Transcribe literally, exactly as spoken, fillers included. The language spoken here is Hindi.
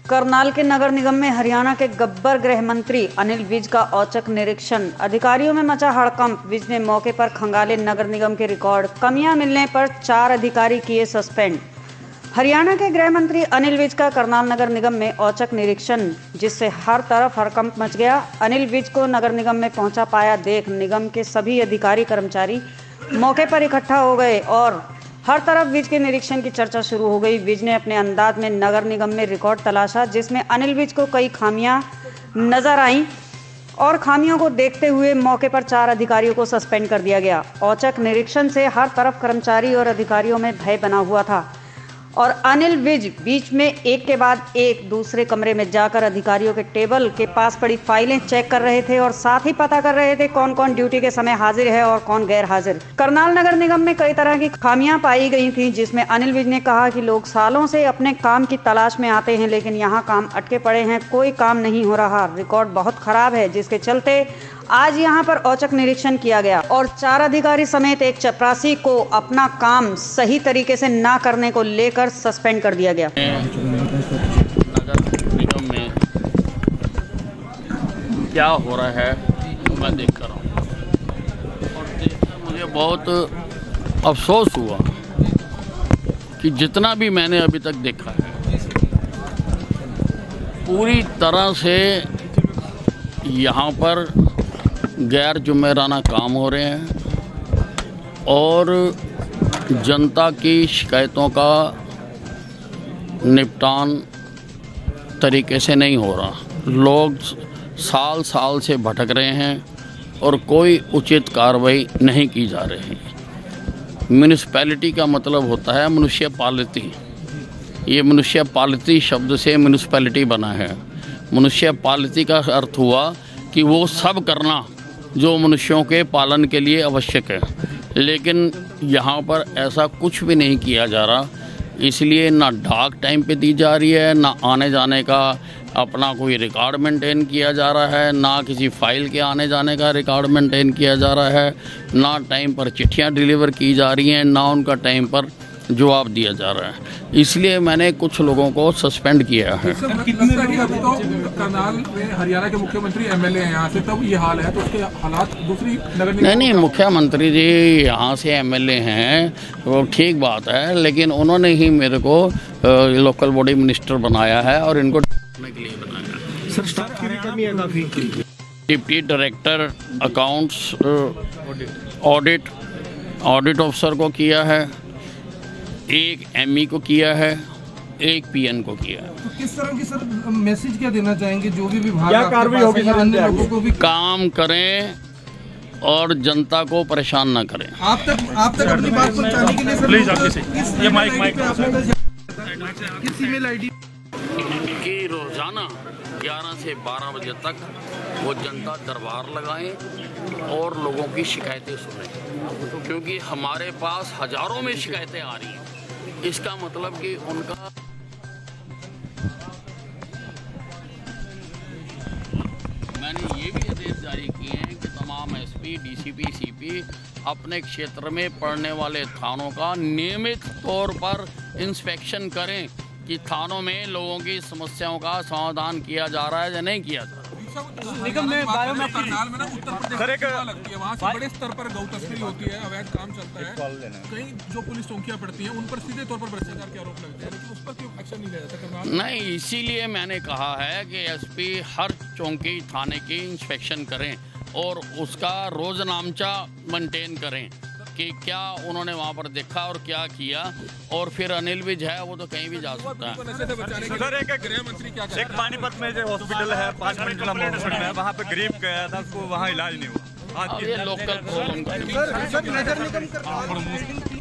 करनाल के नगर निगम में हरियाणा के गब्बर गृह मंत्री अनिल विज का औचक निरीक्षण। अधिकारियों में मचा हड़कंप। विज ने मौके पर खंगाले नगर निगम के रिकॉर्ड। कमियां मिलने पर चार अधिकारी किए सस्पेंड। हरियाणा के गृह मंत्री अनिल विज का करनाल नगर निगम में औचक निरीक्षण, जिससे हर तरफ हड़कंप मच गया। अनिल विज को नगर निगम में पहुंचा पाया देख निगम के सभी अधिकारी कर्मचारी मौके पर इकट्ठा हो गए और हर तरफ विज के निरीक्षण की चर्चा शुरू हो गई। विज ने अपने अंदाज में नगर निगम में रिकॉर्ड तलाशा, जिसमें अनिल विज को कई खामियां नजर आईं और खामियों को देखते हुए मौके पर चार अधिकारियों को सस्पेंड कर दिया गया। औचक निरीक्षण से हर तरफ कर्मचारी और अधिकारियों में भय बना हुआ था और अनिल विज बीच में एक के बाद एक दूसरे कमरे में जाकर अधिकारियों के टेबल के पास पड़ी फाइलें चेक कर रहे थे और साथ ही पता कर रहे थे कौन कौन ड्यूटी के समय हाजिर है और कौन गैर हाजिर। करनाल नगर निगम में कई तरह की खामियां पाई गई थी, जिसमें अनिल विज ने कहा कि लोग सालों से अपने काम की तलाश में आते हैं, लेकिन यहाँ काम अटके पड़े हैं, कोई काम नहीं हो रहा, रिकॉर्ड बहुत खराब है, जिसके चलते आज यहां पर औचक निरीक्षण किया गया और चार अधिकारी समेत एक चपरासी को अपना काम सही तरीके से ना करने को लेकर सस्पेंड कर दिया गया। नगर निगम में क्या हो रहा है मैं देख कर रहा हूँ और देखकर मुझे बहुत अफसोस हुआ कि जितना भी मैंने अभी तक देखा है पूरी तरह से यहाँ पर गैर जुम्मेराना काम हो रहे हैं और जनता की शिकायतों का निपटान तरीके से नहीं हो रहा। लोग साल साल से भटक रहे हैं और कोई उचित कार्रवाई नहीं की जा रही है। म्यूनिसिपैलिटी का मतलब होता है मनुष्य पालिती। ये मनुष्य पालिती शब्द से म्यूनिसिपैलिटी बना है। मनुष्य पालिती का अर्थ हुआ कि वो सब करना जो मनुष्यों के पालन के लिए आवश्यक है, लेकिन यहाँ पर ऐसा कुछ भी नहीं किया जा रहा। इसलिए ना डाक टाइम पे दी जा रही है, ना आने जाने का अपना कोई रिकॉर्ड मेंटेन किया जा रहा है, ना किसी फाइल के आने जाने का रिकॉर्ड मेंटेन किया जा रहा है, ना टाइम पर चिट्ठियाँ डिलीवर की जा रही हैं, ना उनका टाइम पर जवाब दिया जा रहा है। इसलिए मैंने कुछ लोगों को सस्पेंड किया है। करनाल में हरियाणा के मुख्यमंत्री एमएलए हैं यहाँ से, तब ये हाल है तो उसके हालात दूसरी नगर निगम। नहीं नहीं, मुख्यमंत्री जी यहाँ से एमएलए हैं वो ठीक बात है, लेकिन उन्होंने ही मेरे को लोकल बॉडी मिनिस्टर बनाया है और इनको करने के लिए बनाया है। सर स्टाफ की कमी है काफ़ी। Deputy director accounts audit audit अफसर को किया है, एक एमई को किया है, एक पीएन को किया है। तो किस तरह की सर मैसेज क्या देना चाहेंगे जो भी विभाग क्या कार्रवाई होगी सर अन्य लोगों को भी? काम करें और जनता को परेशान ना करें। आप तक आप तक अपनी बात पहुंचाने के लिए सर प्लीज आपके से ये माइक माइक किस ईमेल आईडी कि रोजाना ग्यारह से बारह बजे तक वो जनता दरबार लगाएं और लोगों की शिकायतें सुनें, क्योंकि हमारे पास हजारों में शिकायतें आ रही हैं। इसका मतलब कि उनका मैंने ये भी आदेश जारी किए हैं कि तमाम एसपी, डीसीपी, सीपी अपने क्षेत्र में पड़ने वाले थानों का नियमित तौर पर इंस्पेक्शन करें कि थानों में लोगों की समस्याओं का समाधान किया जा रहा है या नहीं किया जा रहा है। निगम में करनाल में ना उत्तर प्रदेश लगती है, वहाँ से बड़े स्तर पर गौ तस्करी होती है, अवैध काम चलता है। कई जो पुलिस चौकियाँ पड़ती हैं उन पर सीधे तौर पर भ्रष्टाचार के आरोप लगते हैं, लेकिन उस पर क्यों एक्शन नहीं लिया जाता करनाल? नहीं, इसीलिए मैंने कहा है कि एसपी हर चौकी थाने की इंस्पेक्शन करें और उसका रोजनामचा मेंटेन करें कि क्या उन्होंने वहाँ पर देखा और क्या किया। और फिर अनिल विज है वो तो कहीं भी जा सकता है। सर एक गृह मंत्री क्या एक पानीपत में जो हॉस्पिटल है पाँच मंजिला हॉस्पिटल है, वहाँ पे गरीब गया था, उसको वहाँ इलाज नहीं हुआ। ये लोकल प्रॉब्लम।